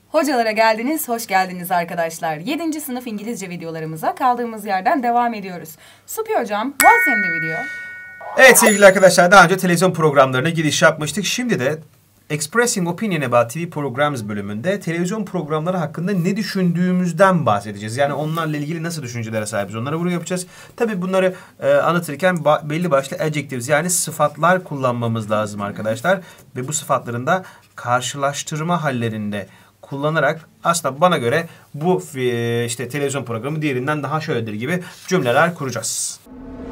Hocalara geldiniz, hoş geldiniz arkadaşlar. 7. sınıf İngilizce videolarımıza kaldığımız yerden devam ediyoruz. Supi hocam, what's in the video? Evet sevgili arkadaşlar, daha önce televizyon programlarına giriş yapmıştık. Şimdi de Expressing Opinion About TV Programs bölümünde televizyon programları hakkında ne düşündüğümüzden bahsedeceğiz. Yani onlarla ilgili nasıl düşüncelere sahibiz, onlara vurgu yapacağız. Tabii bunları anlatırken belli başlı adjectives, yani sıfatlar kullanmamız lazım arkadaşlar. Ve bu sıfatların da karşılaştırma hallerinde kullanarak aslında bana göre bu işte televizyon programı diğerinden daha şöyledir gibi cümleler kuracağız.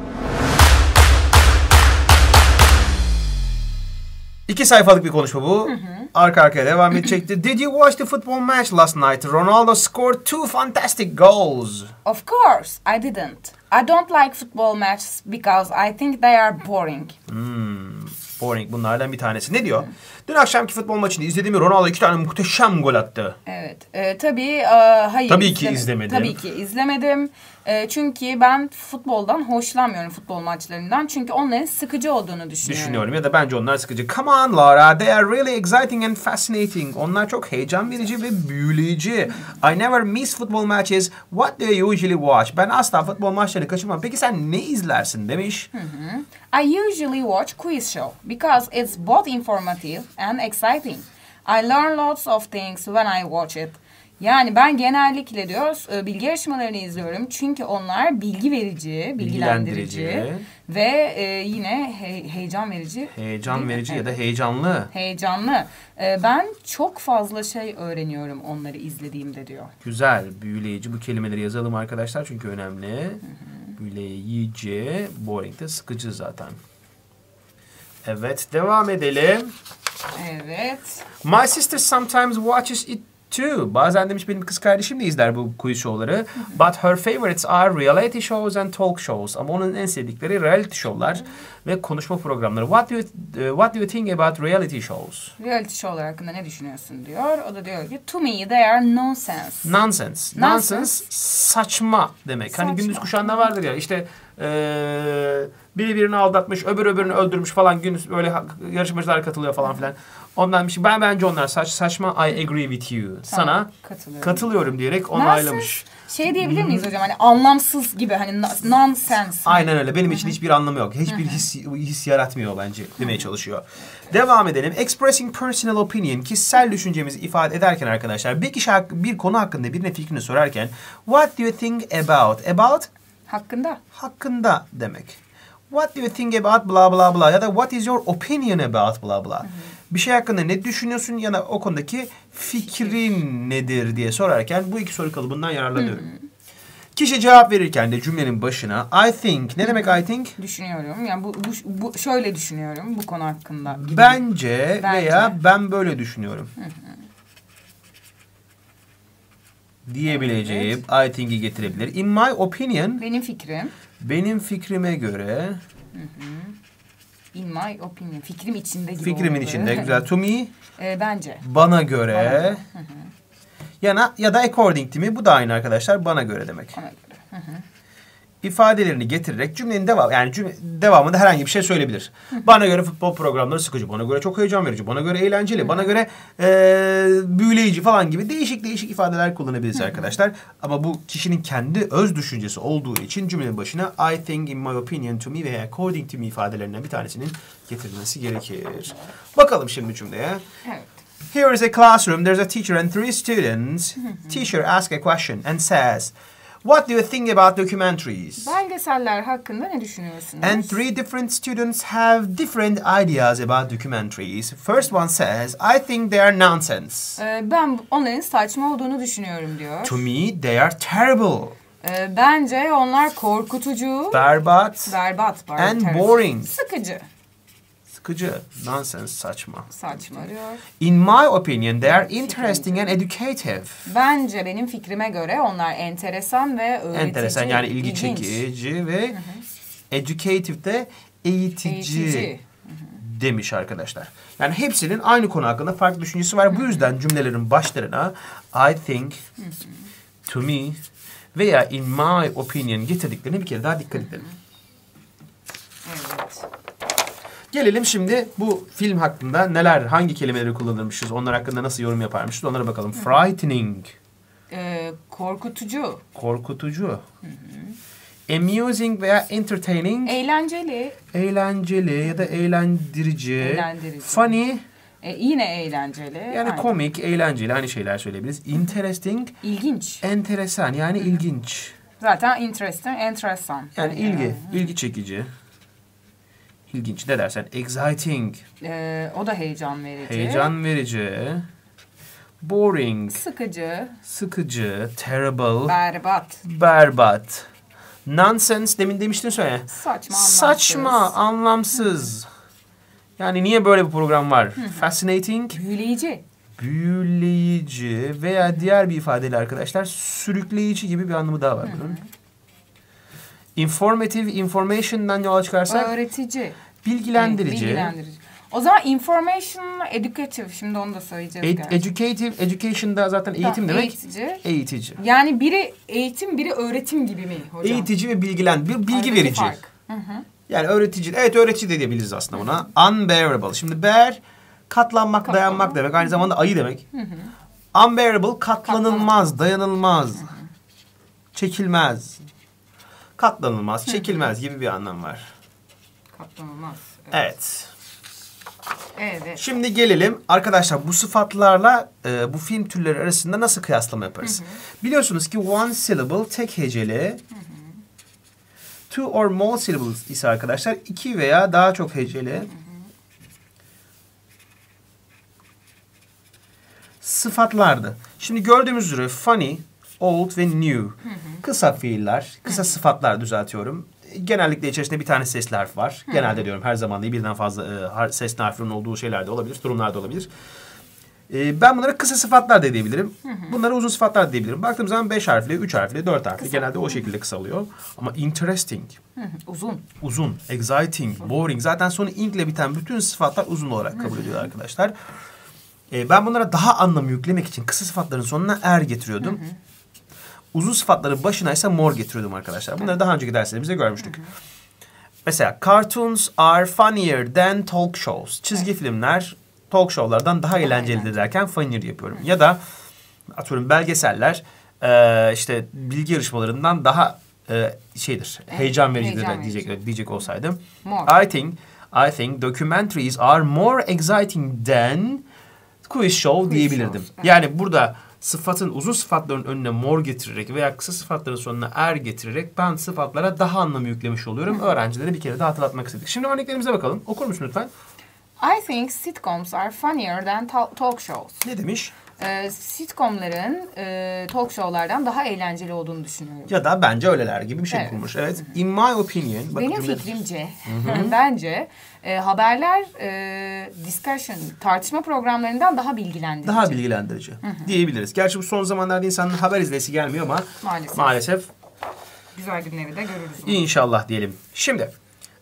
İki sayfalık bir konuşma bu. Arka arkaya devam edecekti. Did you watch the football match last night? Ronaldo scored 2 fantastic goals. Of course, I didn't. I don't like football matches because I think they are boring. Boring bunlardan bir tanesi. Ne diyor? Dün akşamki futbol maçını izlediğim Ronaldo 2 tane muhteşem gol attı. Evet. Tabii hayır. Tabii ki izlemedim. Tabii ki izlemedim. Çünkü ben futboldan hoşlanmıyorum, futbol maçlarından. Çünkü onların sıkıcı olduğunu düşünüyorum. Ya da bence onlar sıkıcı. Come on Laura, they are really exciting and fascinating. Onlar çok heyecan verici ve büyüleyici. I never miss football matches. What do you usually watch? Ben asla futbol maçlarını kaçırmam. Peki sen ne izlersin demiş. I usually watch quiz show because it's both informative and exciting. I learn lots of things when I watch it. Yani ben genellikle diyor bilgi yarışmalarını izliyorum çünkü onlar bilgi verici, bilgilendirici ve yine heyecan verici. Heyecan verici ya da heyecanlı. Heyecanlı. Ben çok fazla şey öğreniyorum onları izlediğimde diyor. Güzel, büyüleyici. Bu kelimeleri yazalım arkadaşlar çünkü önemli. Büyüleyici, boring de sıkıcı zaten. Evet, devam edelim. Evet. My sister sometimes watches it too. Bazen demiş benim kız kardeşim de izler bu quiz show'ları. But her favorites are reality shows and talk shows. Ama onun en sevdikleri reality show'lar ve konuşma programları. What do you think about reality shows? Reality show'lar hakkında ne düşünüyorsun diyor. O da diyor ki to me they are nonsense. Nonsense saçma demek. Saçma. Hani gündüz kuşağında vardır ya işte biri birini aldatmış, öbürünü öldürmüş falan, gündüz böyle yarışmacılar katılıyor falan filan. Ondan bir şey. Bence onlar saçma. I agree with you. Sana katılıyorum diyerek onaylamış. Şey diyebilir miyiz hocam? Hani anlamsız gibi, hani nonsense. Aynen öyle. Benim için hiçbir anlamı yok. Hiçbir his yaratmıyor bence demeye çalışıyor. Devam edelim. Expressing personal opinion, kişisel düşüncemizi ifade ederken arkadaşlar bir konu hakkında birine fikrini sorarken what do you think about? About? Hakkında demek. What do you think about blah blah blah ya da what is your opinion about blah blah. Bir şey hakkında ne düşünüyorsun ya da o konudaki fikrin nedir diye sorarken bu iki soru kalıbından yararlanıyorum. Kişi cevap verirken de cümlenin başına I think, ne demek I think? Düşünüyorum. Yani bu şöyle düşünüyorum bu konu hakkında. Gibi. Bence veya ben böyle düşünüyorum. Diyebileceğim I think'i getirebilir. In my opinion. Benim fikrime göre. In my opinion. Fikrim içinde gibi. Fikrimin içinde. Güzel. To me. Bence. Bana göre. Ya da according to me. Bu da aynı arkadaşlar. Bana göre demek. Bana göre. İfadelerini getirerek cümlenin devamında herhangi bir şey söyleyebilir. Bana göre futbol programları sıkıcı, bana göre çok heyecan verici, bana göre eğlenceli, bana göre büyüleyici falan gibi değişik ifadeler kullanabiliriz arkadaşlar. Ama bu kişinin kendi öz düşüncesi olduğu için cümlenin başına I think, in my opinion, to me ve according to me ifadelerinden bir tanesinin getirilmesi gerekir. Bakalım şimdi cümleye. Evet. Here is a classroom, there's a teacher and 3 students. Teacher asks a question and says, what do you think about documentaries? Belgeseller hakkında ne düşünüyorsunuz? And 3 different students have different ideas about documentaries. First one says, I think they are nonsense. Ben onların saçma olduğunu düşünüyorum diyor. To me, they are terrible. Bence onlar korkutucu. Berbat. And boring. Sıkıcı. Nonsense, saçma. Saçma diyor. In my opinion, they are interesting and educative. Bence benim fikrime göre onlar enteresan ve öğretici. Enteresan yani ilgi çekici ve educative de eğitici. Demiş arkadaşlar. Yani hepsinin aynı konu hakkında farklı düşüncesi var. Bu yüzden cümlelerin başlarına I think, to me veya in my opinion getirdiklerine bir kere daha dikkat edelim. Evet. Gelelim şimdi bu film hakkında neler, hangi kelimeleri kullanırmışız, onlar hakkında nasıl yorum yaparmışız onlara bakalım. Frightening. Korkutucu. Korkutucu. Amusing veya entertaining. Eğlenceli. Eğlenceli ya da eğlendirici. Eğlendirici. Funny. Yine eğlenceli. Yani Aynen. komik, eğlenceli aynı şeyler söyleyebiliriz. Interesting. İlginç. Enteresan yani ilginç. Zaten interesting, enteresan. Yani ilgi çekici. İlginç ne dersen. Exciting. O da heyecan verici. Heyecan verici. Boring. Sıkıcı. Terrible. Berbat. Berbat. Nonsense demin demiştin söyle. Saçma, anlamsız. Yani niye böyle bir program var? Fascinating. Büyüleyici veya diğer bir ifadeyle arkadaşlar sürükleyici gibi bir anlamı daha var bunun. Informative, information'dan yola çıkarsak Öğretici. bilgilendirici. O zaman information, educative. Şimdi onu da söyleyeceğiz. Educative, education'da zaten eğitim demek. Eğitici. Yani biri eğitim, biri öğretim gibi mi hocam? Eğitici ve bilgi verici. Fark. Yani öğretici. Evet öğretici de diyebiliriz aslında buna. Unbearable. Şimdi bear katlanmak, dayanmak demek. Aynı zamanda ayı demek. Unbearable katlanılmaz, dayanılmaz. Çekilmez. Katlanılmaz, çekilmez gibi bir anlam var. Katlanılmaz. Evet. Evet. Şimdi gelelim arkadaşlar bu sıfatlarla bu film türleri arasında nasıl kıyaslama yaparız? Biliyorsunuz ki one syllable tek heceli. Two or more syllables ise arkadaşlar iki veya daha çok heceli. Sıfatlardı. Şimdi gördüğümüz üzere funny, old ve new. Kısa fiiller, kısa sıfatlar düzeltiyorum. Genellikle içerisinde bir tane sesli harf var. Genelde diyorum her zaman değil birden fazla sesli harflerin olduğu şeyler de olabilir, durumlarda olabilir. Ben bunlara kısa sıfatlar da diyebilirim. Bunlara uzun sıfatlar da diyebilirim. Baktığım zaman 5 harfli, 3 harfli, 4 harfli. Kısa. Genelde o şekilde kısalıyor. Ama interesting. Uzun. Exciting. Boring. Zaten sonu ing ile biten bütün sıfatlar uzun olarak kabul ediyor arkadaşlar. Ben bunlara daha anlam yüklemek için kısa sıfatların sonuna er getiriyordum. Uzun sıfatların başına ise more getiriyordum arkadaşlar. Bunları daha önceki derslerimizde görmüştük. Mesela cartoons are funnier than talk shows. Çizgi filmler talk show'lardan daha eğlencelidir derken funnier yapıyorum. Ya da atıyorum belgeseller işte bilgi yarışmalarından daha heyecan vericidir diyecek olsaydım. I think documentaries are more exciting than quiz show diyebilirdim. Yani burada sıfatın uzun sıfatların önüne more getirerek veya kısa sıfatların sonuna er getirerek ben sıfatlara daha anlamı yüklemiş oluyorum. Öğrencilere bir kere daha hatırlatmak istedik. Şimdi örneklerimize bakalım. Okur musun lütfen? I think sitcoms are funnier than talk shows. Ne demiş? Sitcomların talk show'lardan daha eğlenceli olduğunu düşünüyorum. Ya da bence öyleler gibi bir şey kurmuş. Evet. In my opinion. Benim fikrimce, bence haberler discussion, tartışma programlarından daha bilgilendirici. Daha bilgilendirici diyebiliriz. Gerçi bu son zamanlarda insanın haber izleyesi gelmiyor ama maalesef. Güzel günleri de görürüz. İnşallah diyelim. Şimdi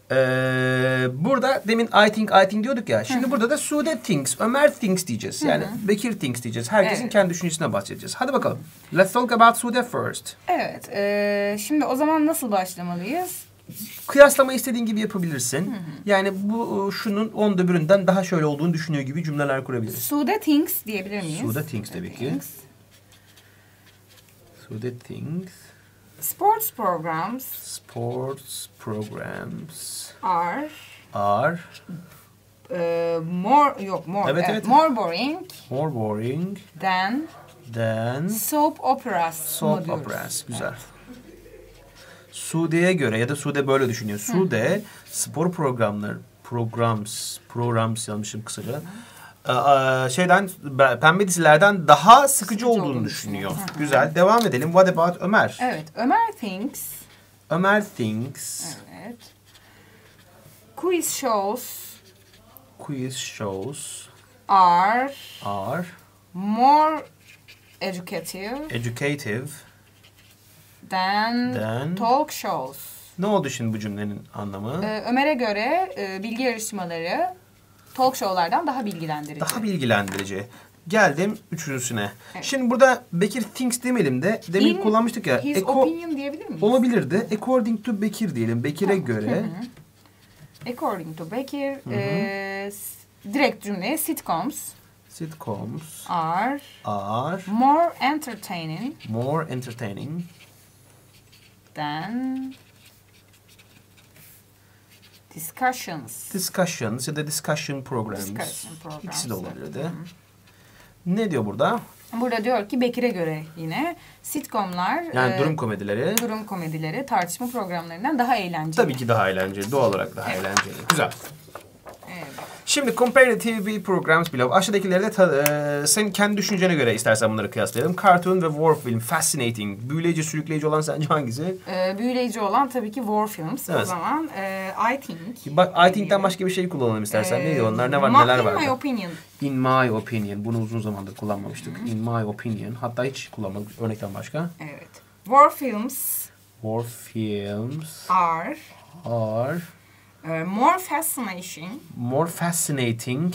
burada demin I think diyorduk ya. Şimdi burada da Sude thinks, Ömer thinks diyeceğiz. Yani Bekir thinks diyeceğiz. Herkesin kendi düşüncesinden bahsedeceğiz. Hadi bakalım. Let's talk about Sude first. Evet. Şimdi o zaman nasıl başlamalıyız? Kıyaslama istediğin gibi yapabilirsin. Yani bu şunun onda öbüründen daha şöyle olduğunu düşünüyor gibi cümleler kurabiliriz. Sude thinks diyebilir miyiz? Sude thinks tabii ki. Sude thinks. Sports programs are more boring than soap operas. Güzel. Sude'ye göre ya da Sude böyle düşünüyor. Sude spor programs yanlışım kısaca. Pembe dizilerden daha sıkıcı olduğunu düşünüyor. Güzel. Devam edelim. What about Ömer? Evet. Ömer thinks. Evet. Quiz shows are more educative than talk shows. Ne oldu şimdi bu cümlenin anlamı? Ömer'e göre bilgi yarışmaları talk show'lardan daha bilgilendirici. Daha bilgilendirici. Geldim üçüncüsüne. Evet. Şimdi burada Bekir thinks demeyelim de demin kullanmıştık ya. His opinion diyebilir miyiz? Olabilirdi. According to Bekir diyelim. Bekir'e göre. According to Bekir, direkt cümleye sitcoms are more entertaining than discussions ya da discussion programs. İkisi de olabilirdi. Ne diyor burada? Burada diyor ki Bekir'e göre yine sitcomlar yani durum komedileri tartışma programlarından daha eğlenceli. Tabii ki daha eğlenceli. Doğal olarak daha eğlenceli. Güzel. Evet. Şimdi compare the TV programs below. Aşağıdakileri de sen kendi düşüncene göre istersen bunları kıyaslayalım. Cartoon ve war film. Fascinating. Büyüleyici, sürükleyici olan sence hangisi? Büyüleyici olan tabii ki war films. Evet. O zaman I think. Bak I think'ten başka bir şey kullanalım istersen. Ne diyor onlar? Ne var neler var? In my opinion. In my opinion. Bunu uzun zamandır kullanmamıştık. In my opinion. Hatta hiç kullanmadık. Örnekten başka. Evet. War films are more fascinating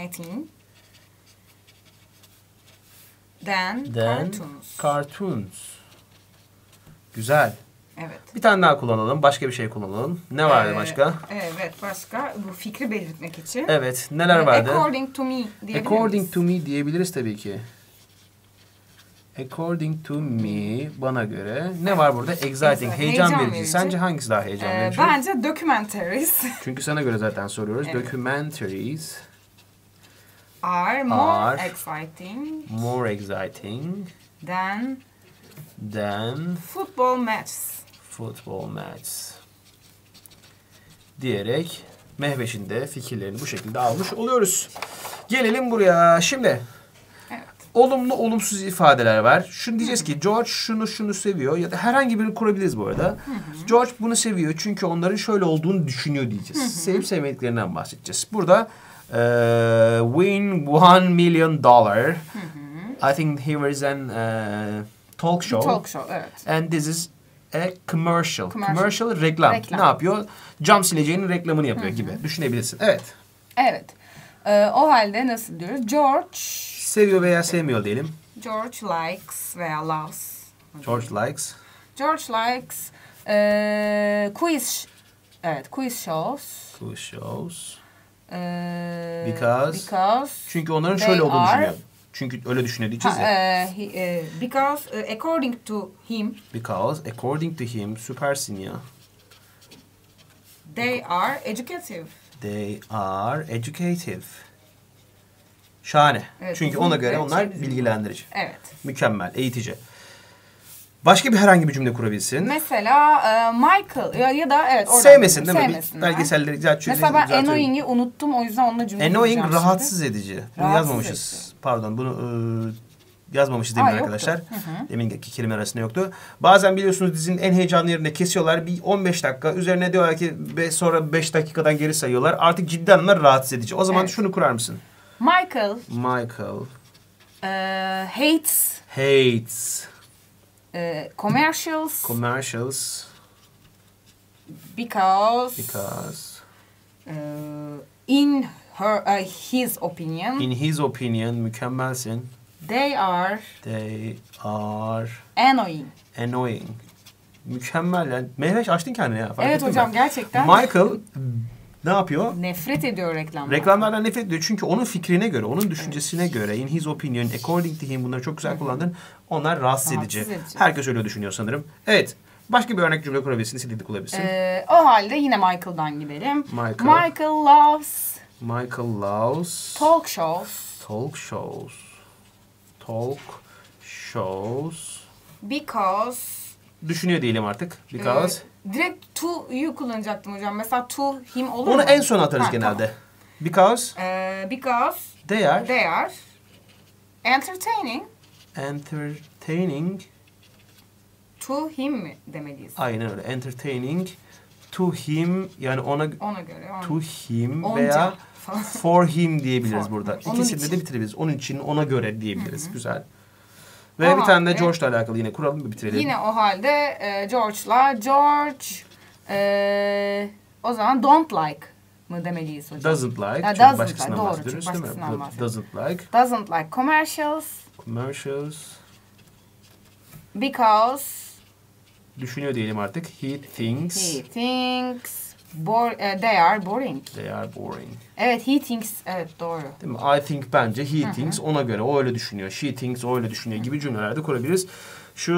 than cartoons. Güzel. Evet. Bir tane daha kullanalım. Başka bir şey kullanalım. Ne vardı başka? Evet, başka bu fikri belirtmek için. Evet. Neler vardı? According to me diyebiliriz. According to me diyebiliriz tabii ki. According to me, bana göre. Ne var burada? Exciting, heyecan verici. Sence hangisi daha heyecan verici? Bence documentaries. Çünkü sana göre zaten soruyoruz. Evet. Documentaries are more exciting than football matches. Diyerek Mehveş'in de fikirlerini bu şekilde almış oluyoruz. Gelelim buraya. Şimdi olumlu, olumsuz ifadeler var. Şunu diyeceğiz ki George şunu seviyor ya da herhangi birini kurabiliriz bu arada. George bunu seviyor çünkü onların şöyle olduğunu düşünüyor diyeceğiz. Sevip sevmediklerinden bahsedeceğiz. Burada win $1 million. I think he was an talk show. Evet. And this is a commercial. Commercial reklam. Ne yapıyor? Cam sileceğinin reklamını yapıyor gibi. Düşünebilirsin. Evet. Evet. O halde nasıl diyoruz? George seviyor veya sevmiyor diyelim. George likes veya loves. George likes quiz shows. Because çünkü onların şöyle olduğunu düşünüyor. Çünkü öyle düşünüyor diyeceğiz ya. Because according to him süpersin ya. They are educative. Şahane. Evet, çünkü ona göre onlar bilgilendirici. Evet. Mükemmel, eğitici. Başka bir herhangi bir cümle kurabilsin. Mesela Michael ya da evet oradan. Sevmesin değil mi? Belgeselleri güzel çözüm. Mesela ben annoying'i unuttum o yüzden onunla cümle kuracağım. Annoying rahatsız edici. Bunu yazmamışız. Pardon bunu yazmamışız demin arkadaşlar. Deminki kelime arasında yoktu. Bazen biliyorsunuz dizinin en heyecanlı yerinde kesiyorlar. Bir 15 dakika üzerine diyorlar ki sonra 5 dakikadan geri sayıyorlar. Artık ciddi anlamda rahatsız edici. O zaman şunu kurar mısın? Michael hates commercials because in his opinion mükemmelsin. They are annoying. Mükemmel yani. Mehveş açtın kendini ya. Evet hocam gerçekten. Michael ne yapıyor? Nefret ediyor reklamlardan. Reklamlardan nefret ediyor. Çünkü onun fikrine göre, onun düşüncesine göre, in his opinion, according to him bunları çok güzel kullandın. Onlar rahatsız edici. Herkes öyle düşünüyor sanırım. Evet. Başka bir örnek cümle kurabilirsin, istediğini kullanabilirsin. O halde yine Michael'dan gidelim. Michael loves talk shows because düşünüyor diyelim artık. Because direkt to'yu kullanacaktım hocam. Mesela to him olur mu? Onu en son atarız genelde. Tamam. Because they are entertaining to him mi demeliyiz? Aynen öyle. Entertaining to him yani ona göre. To him veya for him diyebiliriz burada. İkisini de bitirebiliriz. Onun için, ona göre diyebiliriz. Güzel. Ve bir tane de George'la alakalı yine kuralım mı bitirelim? Yine o halde George o zaman don't like mı demeliyiz hocam? Doesn't like. Çünkü başkasından bahsediyoruz değil mi? Doesn't like commercials. Because düşünüyor diyelim artık. He thinks They are boring. They are boring. Evet, he thinks. Evet, doğru. Değil mi? I think bence, he thinks ona göre, o öyle düşünüyor. She thinks o öyle düşünüyor gibi cümlelerde kurabiliriz. Şu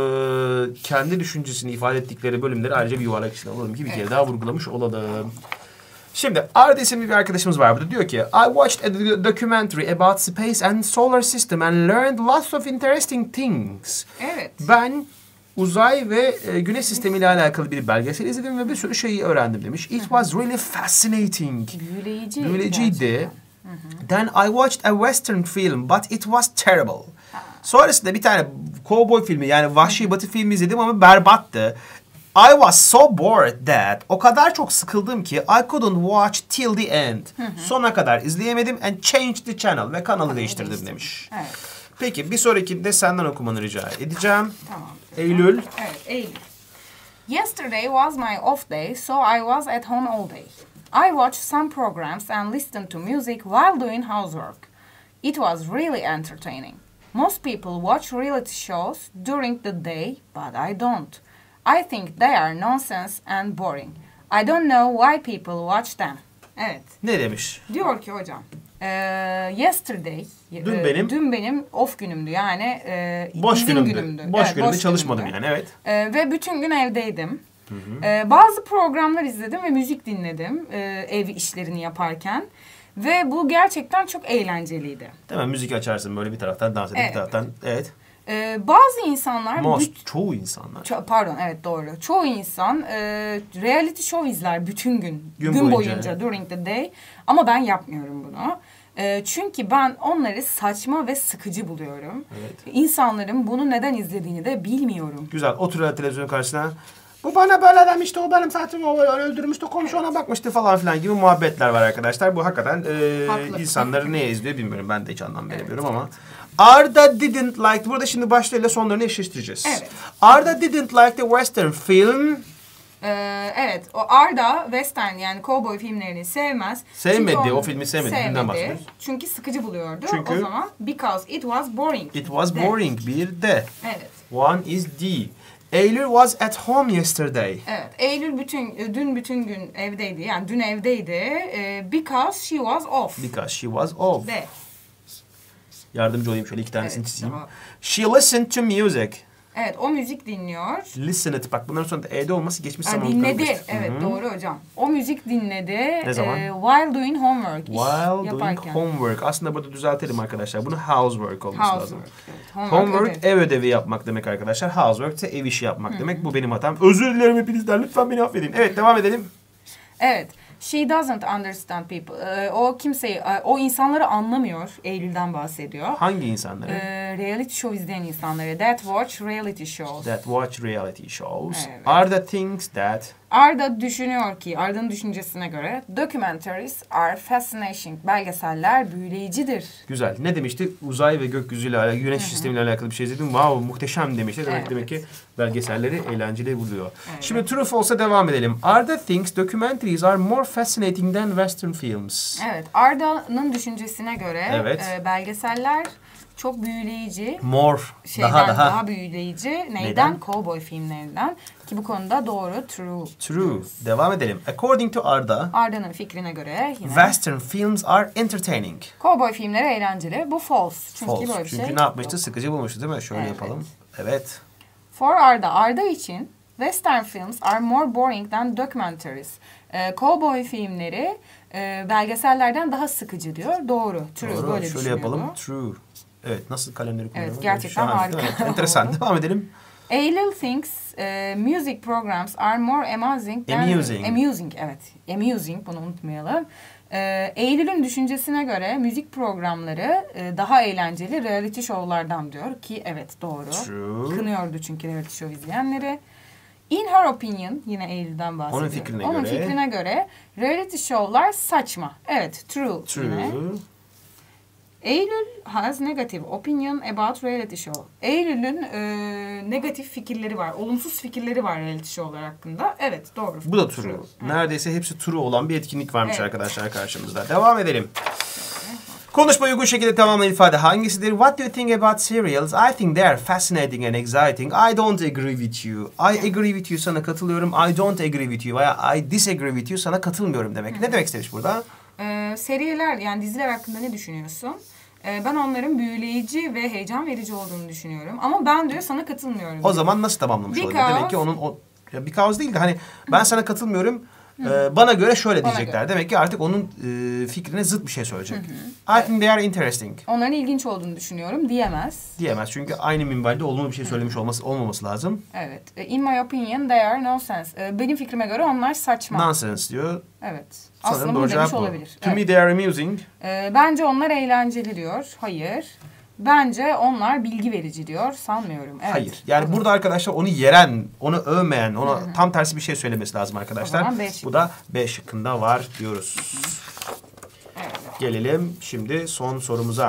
kendi düşüncesini ifade ettikleri bölümleri ayrıca bir yuvarlak içine alalım ki bir kere daha vurgulamış olalım. Şimdi Arda isimli bir arkadaşımız var burada. Diyor ki I watched a documentary about space and solar system and learned lots of interesting things. Evet. Ben uzay ve güneş sistemiyle alakalı bir belgesel izledim ve bir sürü şeyi öğrendim demiş. It was really fascinating. Büyüleyiciydi. Then I watched a western film but it was terrible. Sonrasında bir tane cowboy filmi yani Vahşi Batı filmi izledim ama berbattı. I was so bored that o kadar çok sıkıldım ki I couldn't watch till the end. Sona kadar izleyemedim and changed the channel ve kanalı değiştirdim demiş. Evet. Peki bir sonrakinde senden okumanı rica edeceğim. Tamam. Eylül. Evet, Eylül. Yesterday was my off day, so I was at home all day. I watched some programs and listened to music while doing housework. It was really entertaining. Most people watch reality shows during the day, but I don't. I think they are nonsense and boring. I don't know why people watch them. Evet. Ne demiş? Diyor ki hocam, yesterday, dün benim off günümdü yani boş izin günümdü. günümdü. Boş Evet, günümdü çalışmadım yani evet. Ve bütün gün evdeydim. Bazı programlar izledim ve müzik dinledim ev işlerini yaparken. Ve bu gerçekten çok eğlenceliydi. Değil mi? Müzik açarsın böyle bir taraftan dans edip bir taraftan. Evet. Bazı insanlar... Çoğu insanlar. Pardon evet doğru. Çoğu insan reality show izler bütün gün boyunca during the day. Ama ben yapmıyorum bunu. Çünkü ben onları saçma ve sıkıcı buluyorum. Evet. İnsanların bunu neden izlediğini de bilmiyorum. Güzel. Oturuyor televizyonun karşısına. Bu bana böyle demişti, o benim saatimi öldürmüştü, komşu ona bakmıştı falan filan gibi muhabbetler var arkadaşlar. Bu hakikaten insanları neye izliyor bilmiyorum. Ben de hiç anlam veremiyorum ama. Arda didn't like... Burada şimdi başlarıyla sonlarını eşleştireceğiz. Evet. Arda didn't like the western film... Evet, o Arda western yani cowboy filmlerini sevmez. Sevmedi, o filmi sevmedi. Filmden bahsediyoruz. Çünkü sıkıcı buluyordu. O zaman because it was boring. It was boring bir de. Evet. One is D. Eylül was at home yesterday. Evet, Eylül dün bütün gün evdeydi. Yani dün evdeydi. Because she was off. Because she was off. De. Yardımcı olayım şöyle iki tanesini çizeyim. Tamam. She listened to music. Evet, o müzik dinliyor. Listened. Bak bunların sonunda E'de olması geçmiş zaman. Dinledi. Evet, doğru hocam. O müzik dinledi. Ne zaman? While doing homework. While doing homework. Aslında burada düzeltelim arkadaşlar. Bunu housework olması lazım. Evet, homework ev ödevi yapmak demek arkadaşlar. Housework ise ev işi yapmak demek. Bu benim hatam. Özür dilerim hepinizden. Lütfen beni affedin. Evet, devam edelim. Evet. She doesn't understand people. O insanları anlamıyor. Eylül'den bahsediyor. Hangi insanları? Reality show izleyen insanları. That watch reality shows. That watch reality shows. Evet. Are the things that... Arda düşünüyor ki, Arda'nın düşüncesine göre documentaries are fascinating. Belgeseller büyüleyicidir. Güzel. Ne demişti? Uzay ve gökyüzüyle alakalı, güneş sistemiyle alakalı bir şey izledim. Wow, muhteşem demişti. Demek ki belgeselleri eğlenceli buluyor. Evet. Şimdi true false'a devam edelim. Arda thinks documentaries are more fascinating than western films. Evet. Arda'nın düşüncesine göre belgeseller çok büyüleyici. More. Daha büyüleyici. Neyden? Cowboy filmlerinden. Ki bu konuda doğru. True. Devam edelim. According to Arda. Arda'nın fikrine göre yine. Western films are entertaining. Cowboy filmleri eğlenceli. Bu false. Çünkü böyle bir şey. Çünkü ne yapmıştı? Sıkıcı bulmuştu değil mi? Şöyle yapalım. Evet. For Arda için Western films are more boring than documentaries. Cowboy filmleri belgesellerden daha sıkıcı diyor. Doğru. True. Doğru. Böyle şöyle yapalım. True. Evet. Nasıl kalemleri kullanalım? Evet. Gerçekten harika. Evet, enteresan. Devam edelim. Eylül thinks music programs are more amusing than... Amusing. Evet. Amusing. Bunu unutmayalım. Eylül'ün düşüncesine göre müzik programları daha eğlenceli reality show'lardan diyor ki evet doğru. True. Kınıyordu çünkü reality show izleyenleri. In her opinion, yine Eylül'den bahsediyor. Onun fikrine göre reality show'lar saçma. Evet, true. Yine. Eylül has negative opinion about reality show. Eylül'ün negatif fikirleri var, olumsuz fikirleri var reality show'lar hakkında. Evet, doğru. Bu da true. Neredeyse hepsi true olan bir etkinlik varmış arkadaşlar karşımızda. Devam edelim. Konuşmayı uygun şekilde tamamlayan ifade hangisidir? What do you think about serials? I think they are fascinating and exciting. I don't agree with you. I agree with you, sana katılıyorum. I don't agree with you veya I disagree with you, sana katılmıyorum demek. Ne demek istemiş burada? Seriler yani diziler hakkında ne düşünüyorsun? Ben onların büyüleyici ve heyecan verici olduğunu düşünüyorum. Ama ben diyor sana katılmıyorum. O zaman nasıl tamamlamış olabilir? Demek ki onun because değil de hani ben sana katılmıyorum. Bana göre şöyle diyecekler. Göre. Demek ki artık onun fikrine zıt bir şey söyleyecek. I think they are interesting. Onların ilginç olduğunu düşünüyorum diyemez. Diyemez çünkü aynı minvalde olumlu bir şey söylemiş olmaması lazım. Evet. In my opinion they are nonsense. Benim fikrime göre onlar saçma. Nonsense diyor. Evet. Sanırım aslında bunu demiş olabilir. To me they are amusing. Bence onlar eğlenceli diyor. Hayır. Bence onlar bilgi verici diyor. Sanmıyorum. Evet. Hayır. Yani burada arkadaşlar onu yeren, onu övmeyen, ona tam tersi bir şey söylemesi lazım arkadaşlar. Bu da B şıkkında var diyoruz. Evet. Gelelim şimdi son sorumuza.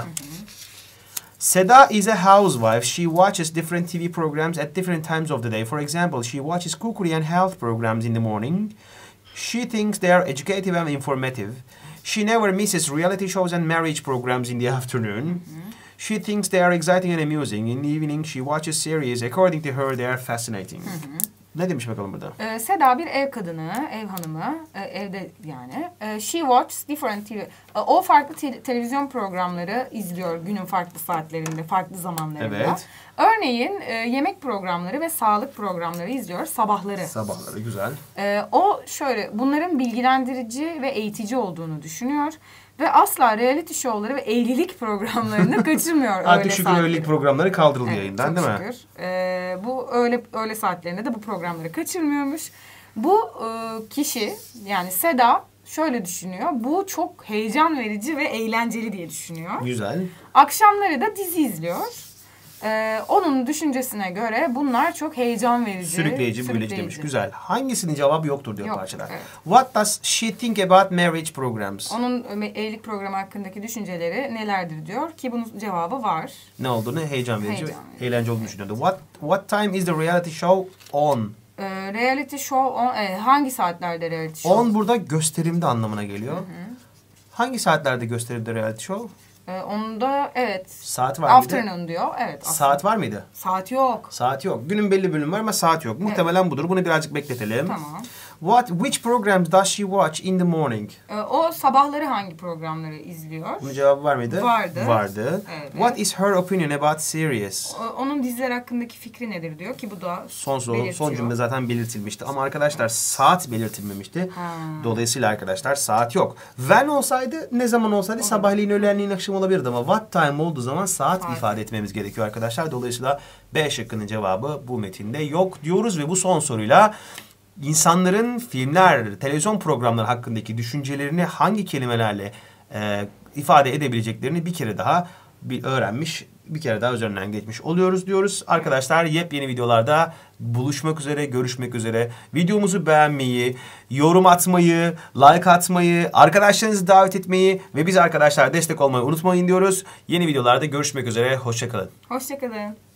Seda is a housewife. She watches different TV programs at different times of the day. For example, she watches cookery and health programs in the morning. She thinks they are educative and informative. She never misses reality shows and marriage programs in the afternoon. She thinks they are exciting and amusing. In the evening, she watches series. According to her, they are fascinating. Ne demiş bakalım burada? Seda bir ev kadını, ev hanımı, evde yani. She watches different TV. O farklı televizyon programları izliyor günün farklı saatlerinde, farklı zamanlarında. Evet. Örneğin yemek programları ve sağlık programları izliyor sabahları. Sabahları güzel. O şöyle, bunların bilgilendirici ve eğitici olduğunu düşünüyor. Ve asla reality show'ları ve evlilik programlarını kaçırmıyor. Artık şükür evlilik programları kaldırıldı yayından değil mi? Çok şükür. Bu öğle saatlerinde de bu programları kaçırmıyormuş. Bu kişi yani Seda şöyle düşünüyor. Bu çok heyecan verici ve eğlenceli diye düşünüyor. Güzel. Akşamları da dizi izliyor. Onun düşüncesine göre bunlar çok heyecan verici. Sürükleyici, büyüleyici demiş. Güzel. Hangisinin cevabı yoktur diyor parçalar. Evet. What does she think about marriage programs? Onun evlilik programı hakkındaki düşünceleri nelerdir diyor ki bunun cevabı var. Ne olduğunu heyecan verici ve eğlence olduğunu düşünüyordu. What time is the reality show on? Reality show on, hangi saatlerde reality show? On burada gösterimde anlamına geliyor. Hangi saatlerde gösterimde reality show? Onda evet. Saat var mıydı? Afternoon diyor. Evet. Saat var mıydı? Saat yok. Saat yok. Günün belli bölümü var ama saat yok. Muhtemelen budur. Bunu birazcık bekletelim. Tamam. Which programs does she watch in the morning? O sabahları hangi programları izliyor? Bunun cevabı var mıydı? Vardı. Evet. What is her opinion about series? Onun diziler hakkındaki fikri nedir diyor ki bu da son cümle zaten belirtilmişti. Ama arkadaşlar saat belirtilmemişti. Dolayısıyla arkadaşlar saat yok. When olsaydı ne zaman olsaydı sabahleyin, öğlenleyin, akşam olabilirdi ama what time olduğu zaman saat ifade etmemiz gerekiyor arkadaşlar. Dolayısıyla B şıkkının cevabı bu metinde yok diyoruz ve bu son soruyla İnsanların filmler, televizyon programları hakkındaki düşüncelerini hangi kelimelerle ifade edebileceklerini bir kere daha öğrenmiş, bir kere daha üzerinden geçmiş oluyoruz diyoruz. Arkadaşlar yepyeni videolarda buluşmak üzere, görüşmek üzere. Videomuzu beğenmeyi, yorum atmayı, like atmayı, arkadaşlarınızı davet etmeyi ve biz arkadaşlar destek olmayı unutmayın diyoruz. Yeni videolarda görüşmek üzere, hoşça kalın. Hoşça kalın.